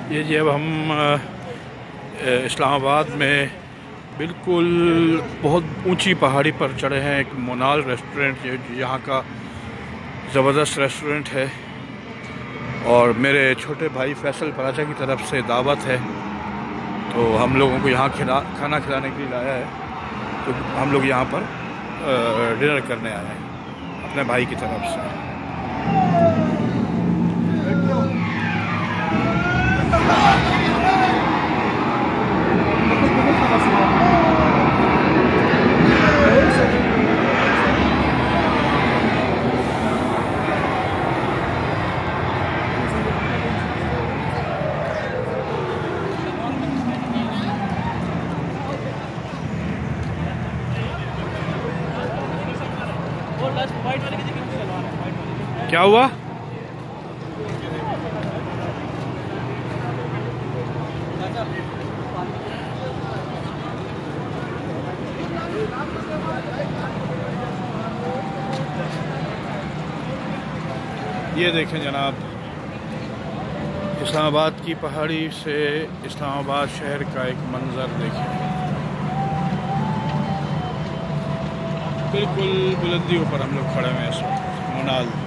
ये जब हम इस्लामाबाद में बिल्कुल बहुत ऊंची पहाड़ी पर चढ़े हैं, एक मोनाल रेस्टोरेंट यहाँ का ज़बरदस्त रेस्टोरेंट है और मेरे छोटे भाई फैसल पराचा की तरफ से दावत है, तो हम लोगों को यहाँ खाना खिलाने के लिए लाया है। तो हम लोग यहाँ पर डिनर करने आए हैं अपने भाई की तरफ से। क्या हुआ? ये देखें जनाब, इस्लामाबाद की पहाड़ी से इस्लामाबाद शहर का एक मंज़र देखें। बिल्कुल बुलंदियों पर हम लोग खड़े हैं इस वक्त मोनाल।